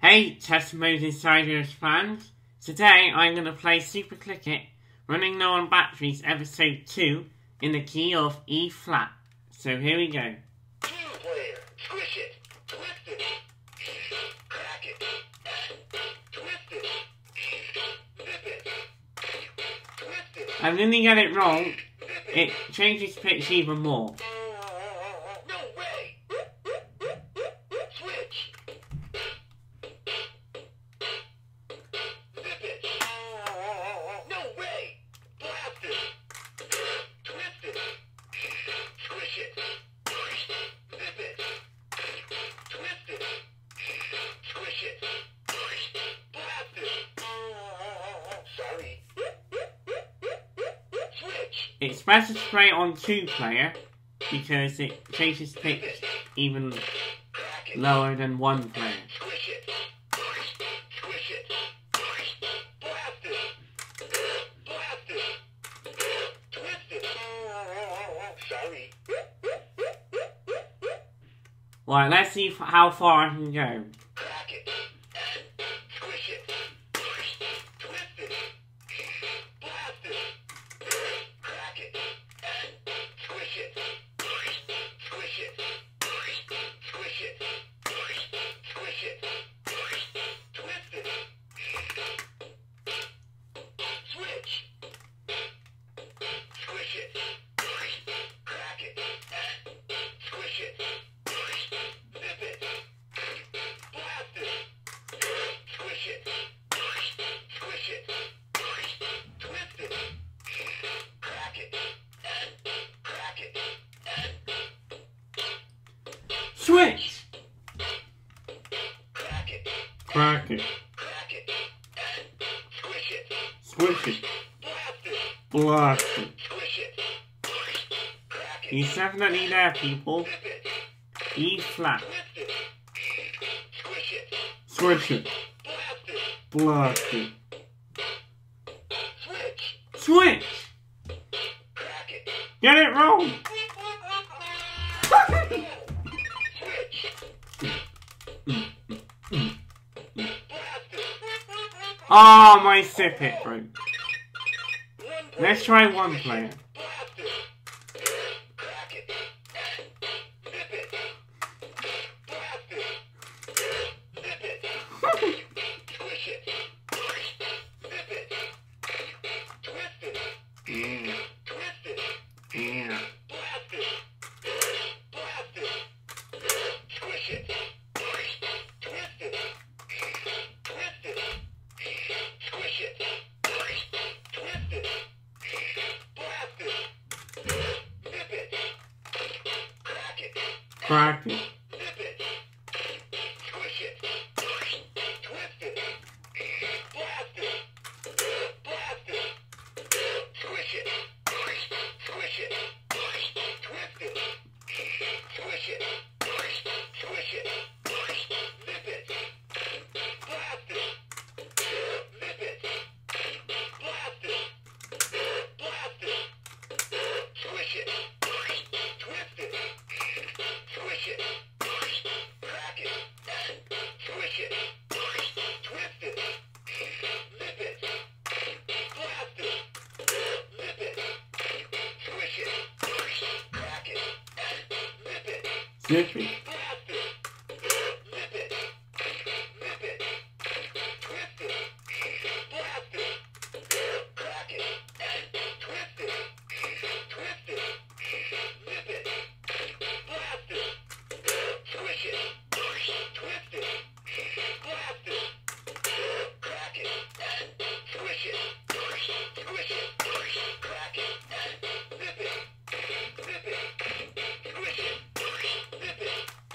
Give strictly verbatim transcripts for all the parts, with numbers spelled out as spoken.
Hey Testimonies Insiders fans, today I'm going to play Super Click It, Running Low on Batteries episode two in the key of E flat. So here we go. Two player, squish it, twist it, crack it, twist it, zip it, twist it. And then you get it wrong, it changes pitch even more. No way! Switch! Zip it! No way! Blast it! Twist it! Squish it! Zip it! Twist it! Squish it! Blast it! Sorry. Switch! It's better to play on two player because it changes pitch even Crack it! lower than one player. Squish it! Squish it! Blast it! Blast it! Twist it! Sorry. Right, let's see f- how far I can go. Crack it! Squish it! Twist it! Blast it! Crack it! Squish it! Squish it! Squish it! Squish it! Twist it! Switch! Squish it! Crack it! Squish it! Zip it! Blast it! Squish it! Squish it! Twist it! Crack it! Crack it! Switch! Crack it! Crack it. Crack it! Squish it! Squish it. Blast it! Blast it. Squish it! Crack it! He's definitely there, people. Zip it! E flat. Twist it! Squish it! Switch it. Blast Blast it! it. Switch! Switch! Crack it! Get it wrong! Switch! Blast it! Oh, my sip it broke. One player. Let's try one player. Blast it! Crack it! Zip it! Blast it! Zip it! Squish it! Zip it! Twist it! Yeah, Twist it! yeah. Blast it! Blast it! Squish it! Twist it! Twist it! Squish it! Twist it! Blast it! Zip it! Crack it! Crack it. Zip it! Squish it! Twist it! Blast it! Blast it! Squish it! Squish it! Twist it! Squish it! Squish it! Zip it! Blast it! Zip it! Blast it! Blast it! Squish it! Twist it! Squish it! Crack it! Squish it! Twist it! Zip it! Blast it! Zip it! Squish it! Crack it! Zip it! Zip it. Blast it! Zip it! Zip it! Twist it! Blast it! Crack it! Twist it! Twist it! Zip it! Blast it! Squish it! Twist it! Blast it! Crack it! Squish it! Squish it! Crack it! Zip it! Zip it! Squish it! Zip it!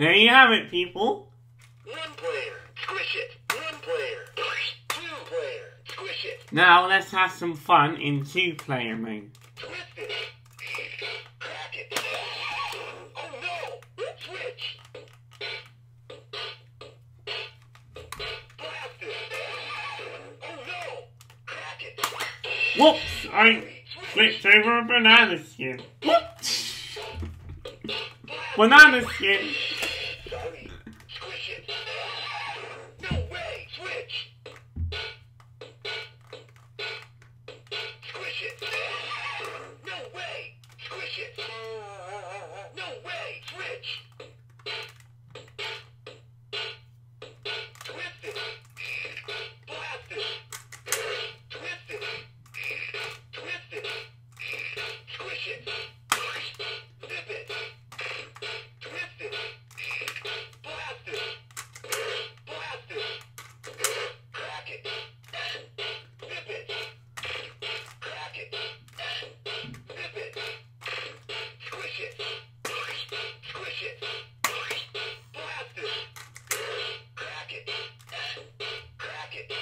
There you have it, people. One player, squish it. One player, two player, squish it. Now let's have some fun in two-player mode. Twist it. Crack it. Oh no! Switch. Blast it. Oh no! Crack it. Whoops! I flipped over a banana skin. Whoops! Banana skin! Sorry. Squish it. No way! Switch. Squish it. No way! Squish it. No way! Switch. Twist it. Blast it. Twist it. Twist it. Squish it. Zip it. Twist it. Blast it. Blast it. Crack it. Zip it. Crack it. Zip it. Squish it. Squish it. Blast it. Crack it. Crack it.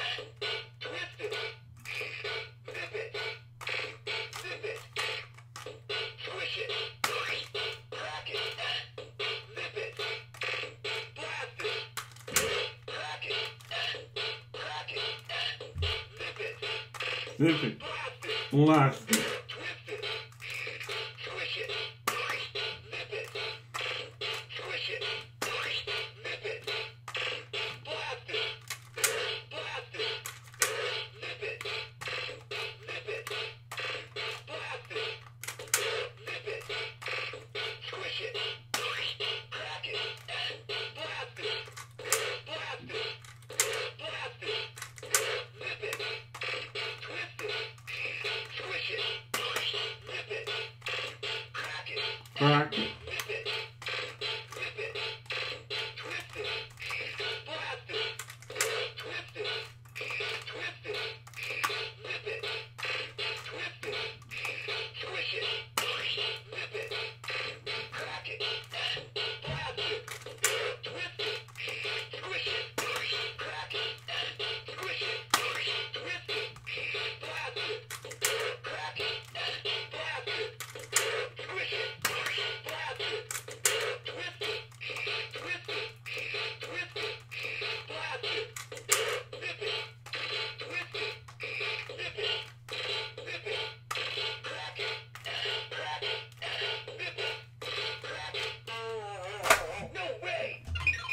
Twist it. Zip it. Zip it. Squish it. Crack it. Zip it. Blast it. Crack it. Crack it. Zip it. Zip it. Blast it. Blast it. Twist it. Squish it. Zip it. Squish it. Zip it. Blast it. Blast it. Zip it. Zip it. Blast it. Zip it. Squish it. Crack it. Blast it. Blast it. Blast it. Zip it. Twist it. Squish it. Zip it. Crack it. Crack it. Zip it. Zip it. Twist it. Blast it. Twist it. Twist it. Zip it. Twist it. Squish it. Zip it. Crack it. Blast it. Twist it. Squish it. Crack it. Squish it. Twist it. Blast it. Crack it. Blast it. Squish it. Blast it. Twist it. Twist it. Twist it. Blast it. Zip it. Twist it. Zip it. Zip it. Crack it. Crack it. Zip it. Crack it. No way!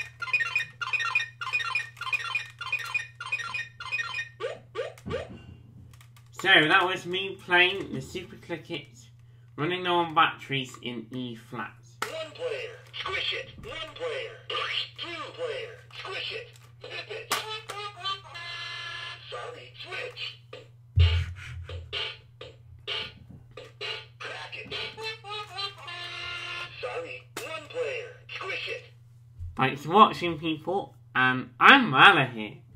So that was me playing the Super Click It, running low on batteries in E flat. One player, squish it. One player, two player, squish it. Zip it. Sorry, switch. Crack it. Sorry, one player, squish it. Thanks for watching, people, and I'm out of here.